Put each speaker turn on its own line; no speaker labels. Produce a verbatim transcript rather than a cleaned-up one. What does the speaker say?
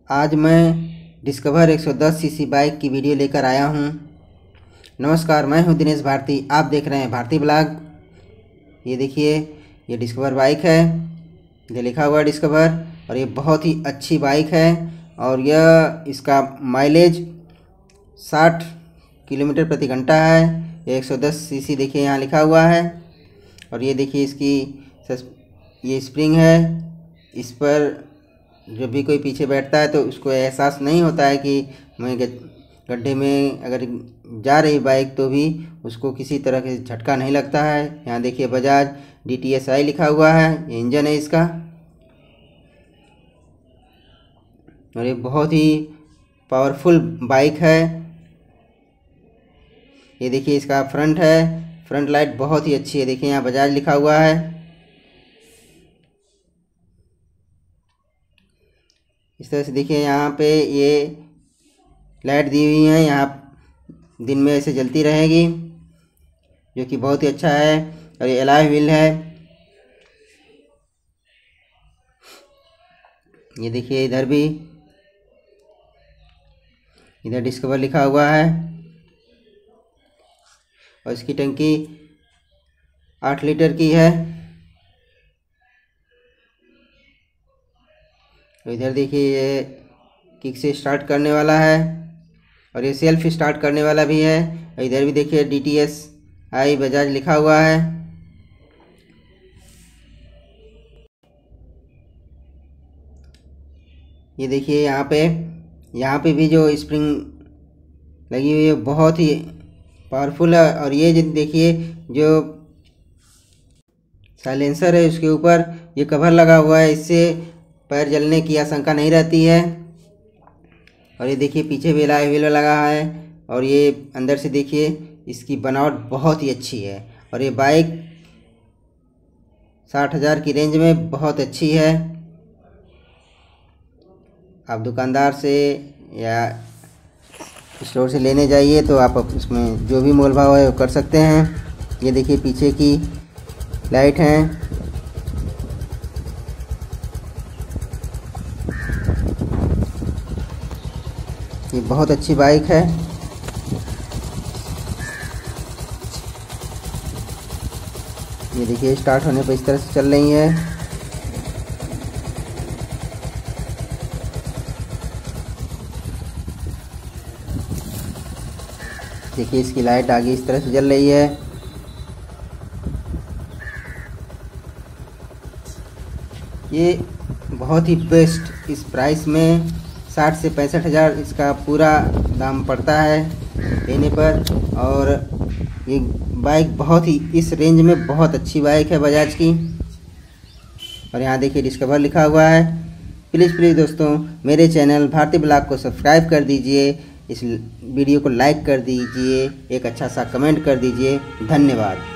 आज मैं डिस्कवर एक सौ दस सीसी बाइक की वीडियो लेकर आया हूं। नमस्कार, मैं हूं दिनेश भारती। आप देख रहे हैं भारती ब्लॉग। ये देखिए, ये डिस्कवर बाइक है, ये लिखा हुआ है डिस्कवर, और ये बहुत ही अच्छी बाइक है। और यह इसका माइलेज साठ किलोमीटर प्रति घंटा है। एक सौ दस सीसी देखिए यहाँ लिखा हुआ है। और ये देखिए इसकी ये स्प्रिंग है। इस पर जब भी कोई पीछे बैठता है तो उसको एहसास नहीं होता है कि मैं गड्ढे में अगर जा रही बाइक तो भी उसको किसी तरह के झटका नहीं लगता है। यहाँ देखिए Bajaj D T S I लिखा हुआ है, ये इंजन है इसका। और ये बहुत ही पावरफुल बाइक है। ये देखिए इसका फ्रंट है, फ्रंट लाइट बहुत ही अच्छी है। देखिए यहाँ बजाज लिखा हुआ है। इस तरह से देखिए यहाँ पे ये लाइट दी हुई है, यहाँ दिन में ऐसे जलती रहेगी, जो कि बहुत ही अच्छा है। और ये एलॉय व्हील है। ये देखिए इधर भी, इधर डिस्कवर लिखा हुआ है। और इसकी टंकी आठ लीटर की है। तो इधर देखिए ये किक से स्टार्ट करने वाला है, और ये सेल्फ स्टार्ट करने वाला भी है। और इधर भी देखिए D T S I Bajaj लिखा हुआ है। ये देखिए यहाँ पे यहाँ पे भी जो स्प्रिंग लगी हुई है बहुत ही पावरफुल है। और ये जो देखिए जो साइलेंसर है उसके ऊपर ये कवर लगा हुआ है, इससे पैर जलने की आशंका नहीं रहती है। और ये देखिए पीछे भी एलॉय व्हील लगा है। और ये अंदर से देखिए इसकी बनावट बहुत ही अच्छी है। और ये बाइक साठ हज़ार की रेंज में बहुत अच्छी है। आप दुकानदार से या स्टोर से लेने जाइए तो आप उसमें जो भी मोल भाव है वो कर सकते हैं। ये देखिए पीछे की लाइट है। ये बहुत अच्छी बाइक है। ये देखिए स्टार्ट होने पर इस तरह से चल रही है। देखिए इसकी लाइट आगे इस तरह से जल रही है। ये बहुत ही बेस्ट, इस प्राइस में साठ से पैंसठ हज़ार इसका पूरा दाम पड़ता है लेने पर। और ये बाइक बहुत ही इस रेंज में बहुत अच्छी बाइक है बजाज की। और यहाँ देखिए डिस्कवर लिखा हुआ है। प्लीज़ प्लीज़ दोस्तों मेरे चैनल भारती ब्लॉग को सब्सक्राइब कर दीजिए, इस वीडियो को लाइक कर दीजिए, एक अच्छा सा कमेंट कर दीजिए। धन्यवाद।